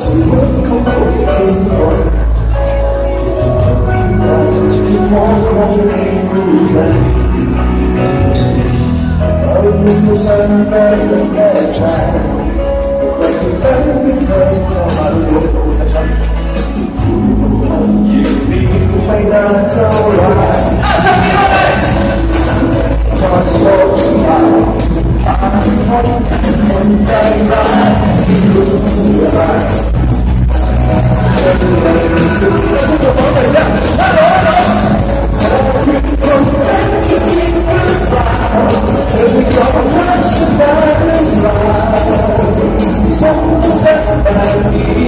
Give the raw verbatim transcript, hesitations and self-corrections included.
ชีวิตของคนทุกคนที่มองคงไม่รู้กันเราไม่ใช่แม่แม่ใจคนที่เป็นไม่เคยเข้ามาลุ้นนะครับอยู่ดีไม่นานเท่าไรพอโชคชะตาพาพบคนใจร้ายที่รู้อะไรจะเลยรู้สึกจะบอกเลยเนี่ยฮัลโหลเธอเป็นคนเป็นที่จริงหรือเปล่าเธอไม่ยอมรับฉันได้หรือเปล่าฉันเป็นแบบนี้